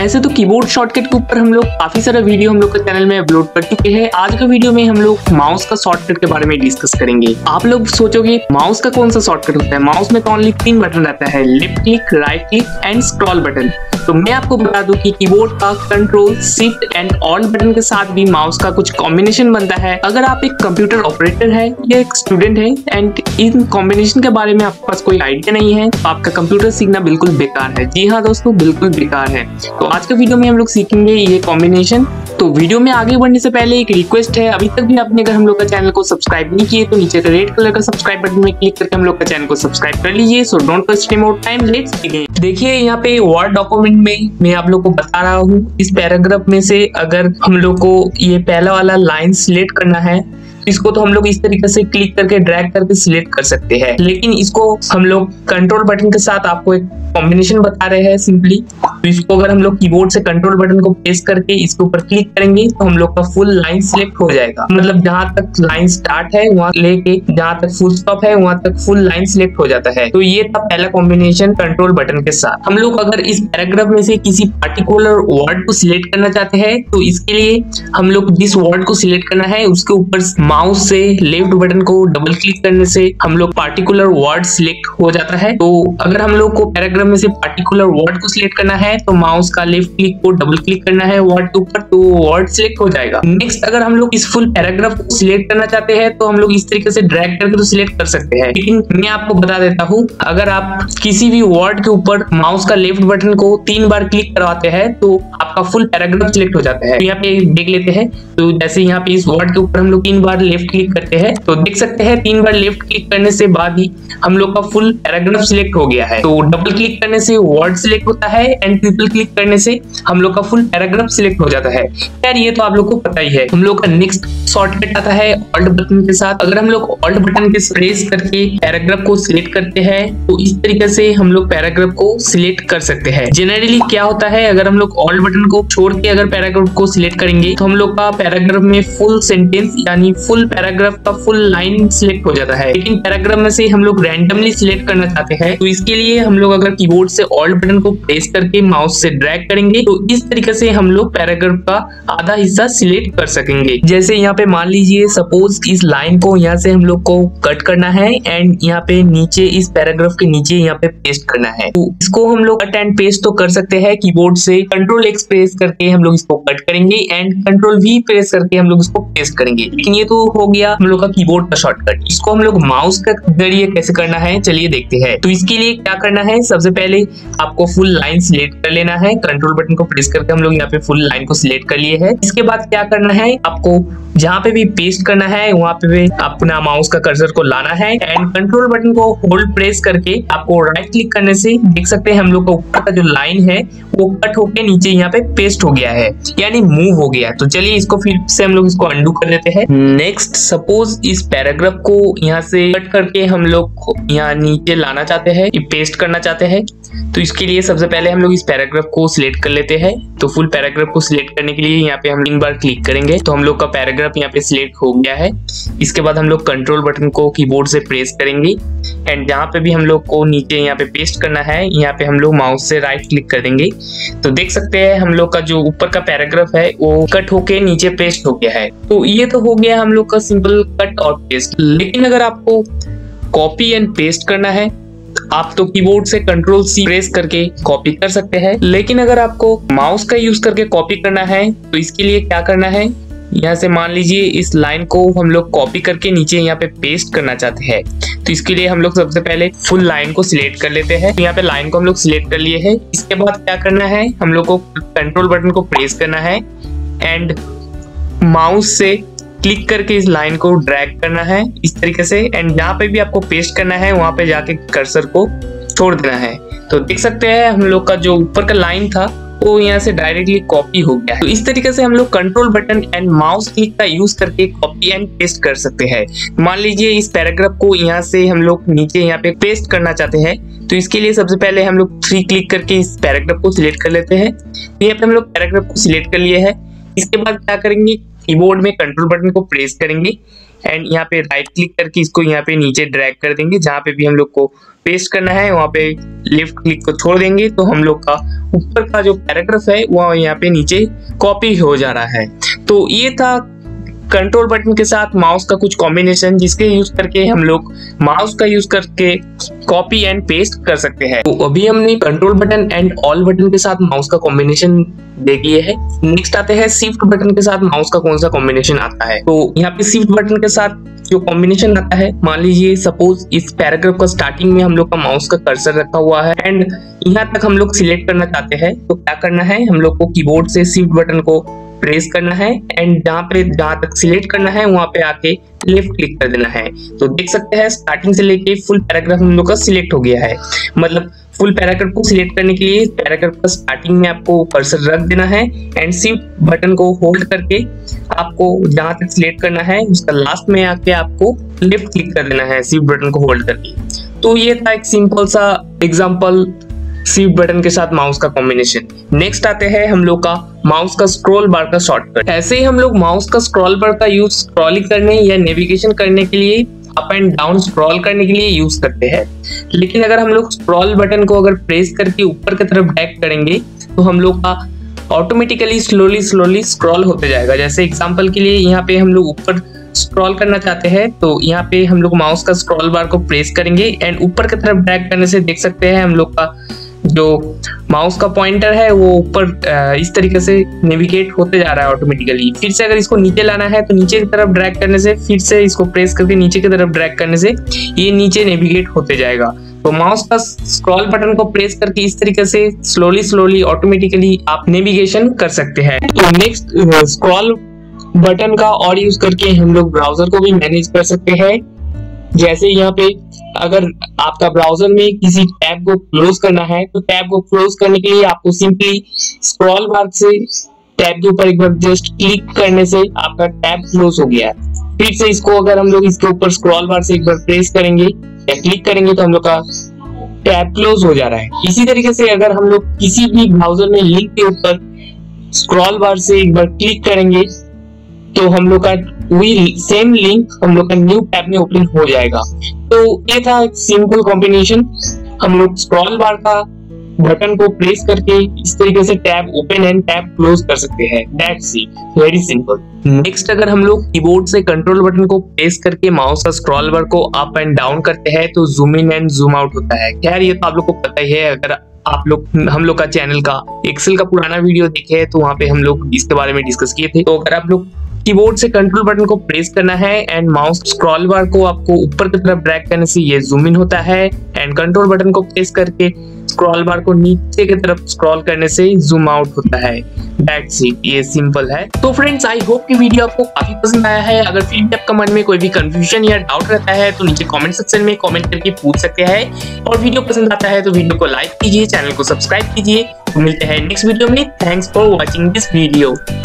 ऐसे तो keyboard shortcut के ऊपर हम लोग काफी सारा वीडियो हम लोग के चैनल में अपलोड कर चुके हैं। आज का वीडियो में हम लोग माउस का शॉर्टकट के बारे में डिस्कस करेंगे। आप लोग सोचोगे माउस का कौन सा शॉर्टकट होता है? माउस में तो ओनली 3 बटन रहता है, left click, right click and scroll button. तो मैं आपको बता दूं कि कीबोर्ड का control, shift and alt button के साथ भी माउस का कुछ कॉम्बिनेशन बनता है। अगर आप एक कंप्यूटर ऑपरेटर है या एक स्टूडेंट है एंड इन कॉम्बिनेशन के बारे में आपके पास कोई आइडिया नहीं है तो आपका कंप्यूटर सीखना बिल्कुल बेकार है। जी हाँ दोस्तों, बिल्कुल बेकार है। तो आज के वीडियो में हम लोग सीखेंगे ये कॉम्बिनेशन। तो वीडियो में आगे बढ़ने से पहले एक रिक्वेस्ट है, अभी तक भी आपने अगर हम लोग का चैनल को सब्सक्राइब नहीं किए तो नीचे का रेड कलर का सब्सक्राइब बटन में क्लिक करके हम लोग का चैनल को सब्सक्राइब कर लीजिए। So don't waste any more time, let's begin. देखिए यहाँ पे वर्ड डॉक्यूमेंट में मैं आप लोग को बता रहा हूँ, इस पैराग्राफ में से अगर हम लोग को ये पहला वाला लाइन सिलेक्ट करना है इसको तो हम लोग इस तरीके से क्लिक करके ड्रैग करके सिलेक्ट कर सकते हैं, लेकिन इसको हम लोग कंट्रोल बटन के साथ आपको एक कॉम्बिनेशन बता रहे हैं सिंपली। तो इसको अगर हम लोग कीबोर्ड से कंट्रोल बटन को प्रेस करके इसके ऊपर क्लिक करेंगे तो हम लोग का फुल लाइन सिलेक्ट हो जाएगा। मतलब जहां तक लाइन स्टार्ट है वहां लेके जहां तक फुल स्टॉप है वहां तक फुल लाइन सिलेक्ट हो जाता है। तो ये था पहला कॉम्बिनेशन कंट्रोल बटन के साथ। हम लोग अगर इस पैराग्राफ में से किसी पार्टिकुलर वर्ड को सिलेक्ट करना चाहते हैं तो इसके लिए हम लोग जिस वर्ड को सिलेक्ट करना है उसके ऊपर माउस से लेफ्ट बटन को डबल क्लिक करने से हम लोग पार्टिकुलर वर्ड सिलेक्ट हो जाता है। तो अगर हम लोग को पैराग्राफ में से पार्टिकुलर वर्ड को सिलेक्ट करना है तो माउस का लेफ्ट क्लिक को डबल क्लिक करना है वर्ड के ऊपर, तो वर्ड सिलेक्ट हो जाएगा। नेक्स्ट अगर हम लोग इस फुल पैराग्राफ को सिलेक्ट करना चाहते हैं तो हम लोग इस तरीके से ड्रैग करके तो सिलेक्ट कर सकते हैं, लेकिन मैं आपको बता देता हूँ अगर आप किसी भी वर्ड के ऊपर माउस का लेफ्ट बटन को 3 बार क्लिक करवाते हैं तो आपका फुल पैराग्राफ सिलेक्ट हो जाता है। तो यहाँ पे देख लेते हैं, तो जैसे यहाँ पे इस वर्ड के ऊपर हम लोग 3 बार लेफ्ट क्लिक करते हैं तो देख सकते हैं 3 बार लेफ्ट क्लिक करने से बाद ही हम लोग का फुल पैराग्राफ सिलेक्ट हो गया है। तो डबल क्लिक करने से वर्ड सिलेक्ट होता है एंड ट्रिपल क्लिक करने से हम लोग का फुल पैराग्राफ सिलेक्ट हो जाता है। यार ये तो आप लोग को पता ही है। हम लोग का नेक्स्ट शॉर्टकट आता है ऑल्ट बटन के साथ। अगर हम लोग ऑल्ट बटन के प्रेस करके पैराग्राफ को सिलेक्ट करते हैं तो इस तरीके से हम लोग पैराग्राफ को सिलेक्ट कर सकते हैं। जनरली क्या होता है, अगर हम लोग ऑल्ट बटन को छोड़ के अगर पैराग्राफ को सिलेक्ट करेंगे तो हम लोग का पैराग्राफ में फुल सेंटेंस यानी फुल पैराग्राफ का फुल लाइन सिलेक्ट हो जाता है। लेकिन पैराग्राफ में से हम लोग रैंडमली सिलेक्ट करना चाहते हैं तो इसके लिए हम लोग अगर कीबोर्ड से ऑल्ट बटन को प्रेस करके माउस से ड्रैग करेंगे तो इस तरीके से हम लोग पैराग्राफ का आधा हिस्सा सिलेक्ट कर सकेंगे। जैसे यहाँ पे मान लीजिए सपोज इस लाइन को यहाँ से हम लोग को कट करना है एंड यहाँ पे नीचे इस पैराग्राफ के नीचे यहाँ पे पेस्ट करना है, तो इसको हम लोग कट एंड पेस्ट तो कर सकते हैं कीबोर्ड से। कंट्रोल X प्रेस करके हम लोग इसको कट करेंगे एंड कंट्रोल V प्रेस करके हम लोग इसको पेस्ट करेंगे। लेकिन ये तो हो गया हम लोग का कीबोर्ड का शॉर्टकट। इसको हम लोग माउस के जरिए कैसे करना है चलिए देखते हैं। तो इसके लिए क्या करना है, सबसे पहले आपको फुल लाइन सिलेक्ट कर लेना है। कंट्रोल बटन को प्रेस करके हम लोग यहाँ पे फुल लाइन को सिलेक्ट कर लिए है। इसके बाद क्या करना है, आपको जहाँ पे भी पेस्ट करना है वहाँ पे भी अपना माउस का कर्सर को लाना है एंड कंट्रोल बटन को होल्ड प्रेस करके आपको राइट क्लिक करने से देख सकते हैं हम लोग का ऊपर का जो लाइन है वो कट होके नीचे यहाँ पे पेस्ट हो गया है यानी मूव हो गया। तो चलिए इसको फिर से हम लोग इसको अंडू कर लेते हैं। नेक्स्ट सपोज इस पैराग्राफ को यहाँ से कट करके हम लोग यहाँ नीचे लाना चाहते हैं, पेस्ट करना चाहते हैं। तो इसके लिए सबसे पहले हम लोग इस पैराग्राफ को सिलेक्ट कर लेते हैं। तो फुल पैराग्राफ को सिलेक्ट करने के लिए यहाँ पे हम 3 बार क्लिक करेंगे तो हम लोग का पैराग्राफ यहाँ पे सिलेक्ट हो गया है। इसके बाद हम लोग कंट्रोल बटन को कीबोर्ड से प्रेस करेंगे एंड जहाँ पे भी हम लोग को नीचे यहाँ पे पेस्ट करना है यहाँ पे हम लोग माउस से राइट क्लिक कर देंगे। तो देख सकते हैं हम लोग का जो ऊपर का पैराग्राफ है वो कट होके नीचे पेस्ट हो गया है। तो ये तो हो गया हम लोग का सिंपल कट और पेस्ट। लेकिन अगर आपको कॉपी एंड पेस्ट करना है आप तो कीबोर्ड से कंट्रोल C प्रेस करके कॉपी कर सकते हैं, लेकिन अगर आपको माउस का यूज करके कॉपी करना है तो इसके लिए क्या करना है, यहाँ से मान लीजिए इस लाइन को हम लोग कॉपी करके नीचे यहाँ पे पेस्ट करना चाहते हैं। तो इसके लिए हम लोग सबसे पहले फुल लाइन को सिलेक्ट कर लेते हैं। तो यहाँ पे लाइन को हम लोग सिलेक्ट कर लिए है। इसके बाद क्या करना है, हम लोग को कंट्रोल बटन को प्रेस करना है एंड माउस से क्लिक करके इस लाइन को ड्रैग करना है इस तरीके से एंड जहाँ पे भी आपको पेस्ट करना है वहां पे जाके कर्सर को छोड़ देना है। तो देख सकते हैं हम लोग का जो ऊपर का लाइन था वो यहाँ से डायरेक्टली कॉपी हो गया है। तो इस तरीके से हम लोग control button and mouse click का यूज करके कॉपी एंड पेस्ट कर सकते हैं। मान लीजिए इस पैराग्राफ को यहाँ से हम लोग नीचे यहाँ पे पेस्ट करना चाहते हैं तो इसके लिए सबसे पहले हम लोग 3 क्लिक करके इस पैराग्राफ को सिलेक्ट कर लेते हैं। यहाँ पे हम लोग पैराग्राफ को सिलेक्ट कर लिए है। इसके बाद क्या करेंगे, कीबोर्ड में कंट्रोल बटन को प्रेस करेंगे एंड यहाँ पे राइट क्लिक करके इसको यहाँ पे नीचे ड्रैग कर देंगे जहाँ पे भी हम लोग को पेस्ट करना है, वहाँ पे लेफ्ट क्लिक को छोड़ देंगे तो हम लोग का ऊपर का जो पैराग्राफ है वो यहाँ पे नीचे कॉपी हो जा रहा है। तो ये था कंट्रोल बटन के साथ माउस का कुछ कॉम्बिनेशन, जिसके यूज करके हम लोग माउस का यूज करके कॉपी एंड पेस्ट कर सकते हैं। तो अभी हमने control button and all button के साथ माउस का कॉम्बिनेशन देख लिए है। नेक्स्ट आते हैं शिफ्ट बटन के साथ माउस का कौन सा कॉम्बिनेशन आता है। तो यहाँ पे शिफ्ट बटन के साथ जो कॉम्बिनेशन आता है, मान लीजिए सपोज इस पैराग्राफ का स्टार्टिंग में हम लोग का माउस का कर्सर रखा हुआ है एंड यहाँ तक हम लोग सिलेक्ट करना चाहते हैं, तो क्या करना है, हम लोग को कीबोर्ड से शिफ्ट बटन को प्रेस करना है एंड जहाँ तक सिलेक्ट करना है वहां पे आके लेफ्ट क्लिक कर देना है। तो देख सकते हैं स्टार्टिंग से लेके फुल पैराग्राफ हम लोग का सिलेक्ट हो गया है। मतलब फुल पैराग्राफ को सिलेक्ट करने के लिए पैराग्राफ का स्टार्टिंग में आपको कर्सर रख देना है एंड शिफ्ट बटन को होल्ड करके आपको जहां तक सिलेक्ट करना है उसका लास्ट में आके आपको लेफ्ट क्लिक कर देना है शिफ्ट बटन को होल्ड करके। तो ये था एक सिंपल सा एग्जांपल शिफ्ट बटन के साथ माउस का कॉम्बिनेशन। नेक्स्ट आते हैं हम लोग का माउस का स्क्रॉल बार का शॉर्टकट। ऐसे ही हम लोग माउस का स्क्रॉल बार का यूज स्क्रॉलिंग करने या नेविगेशन करने के लिए, अप एंड डाउन स्क्रॉल करने के लिए यूज करते हैं। लेकिन अगर हम लोग स्क्रॉल बटन को अगर प्रेस करके ऊपर की तरफ ड्रैग करेंगे तो हम लोग का ऑटोमेटिकली स्लोली स्क्रॉल होते जाएगा। जैसे एग्जांपल के लिए यहाँ पे हम लोग ऊपर स्क्रॉल करना चाहते हैं तो यहाँ पे हम लोग माउस का स्क्रॉल बार को प्रेस करेंगे एंड ऊपर की तरफ ड्रैग करने से देख सकते हैं हम लोग का जो माउस का पॉइंटर है वो ऊपर इस तरीके से नेविगेट होते जा रहा है ऑटोमेटिकली। फिर से अगर इसको नीचे लाना है तो नीचे की तरफ ड्रैग करने से, फिर से इसको प्रेस करके नीचे की तरफ ड्रैग करने से ये नीचे नेविगेट होते जाएगा। तो माउस का स्क्रॉल बटन को प्रेस करके इस तरीके से स्लोली ऑटोमेटिकली आप नेविगेशन कर सकते हैं। तो नेक्स्ट स्क्रॉल बटन का और यूज करके हम लोग ब्राउजर को भी मैनेज कर सकते हैं। जैसे यहाँ पे अगर आपका ब्राउजर में किसी टैब को क्लोज करना है तो टैब को क्लोज करने के लिए आपको सिंपली स्क्रॉल बार से टैब के ऊपर एक बार जस्ट क्लिक करने से आपका टैब क्लोज हो गया है। फिर से इसको अगर हम लोग इसके ऊपर स्क्रॉल बार से एक बार प्रेस करेंगे या क्लिक करेंगे तो हम लोग का टैब क्लोज हो जा रहा है। इसी तरीके से अगर हम लोग किसी भी ब्राउजर में लिंक के ऊपर स्क्रॉल बार से एक बार क्लिक करेंगे तो हम लोग का वही सेम लिंक हम लोग का न्यू टैब में ओपन हो जाएगा। तो ये था एक सिंपल कॉम्बिनेशन। हम लोग स्क्रॉल बार का बटन को प्रेस करके इस तरीके से tab open and tab close कर सकते हैं। That's it, very simple. Next अगर हम लोग कीबोर्ड से कंट्रोल बटन को प्रेस करके माउस का स्क्रॉल बार को अप एंड डाउन करते हैं तो zoom in and zoom out होता है। खैर ये तो आप लोग को पता ही है, अगर आप लोग हम लोग का चैनल का एक्सेल का पुराना वीडियो देखे है तो वहाँ पे हम लोग इसके बारे में डिस्कस किए थे। तो अगर आप लोग कीबोर्ड से कंट्रोल बटन को प्रेस करना है एंड माउस स्क्रॉल बार को आपको ऊपर की तरफ ड्रैग करने से ये जूम इन होता है एंड कंट्रोल बटन को प्रेस करके स्क्रॉल बार को नीचे की तरफ स्क्रॉल करने से जूम आउट होता है। दैट्स इट, ये सिंपल है। तो फ्रेंड्स, आई होप कि वीडियो आपको काफी पसंद आया है। अगर फिर भी आपका मन में कोई भी कंफ्यूजन या डाउट रहता है तो नीचे कमेंट सेक्शन में कमेंट करके पूछ सकते हैं। और वीडियो पसंद आता है तो वीडियो को लाइक कीजिए, चैनल को सब्सक्राइब कीजिए। मिलते हैं नेक्स्ट वीडियो में। Thanks for watching this video.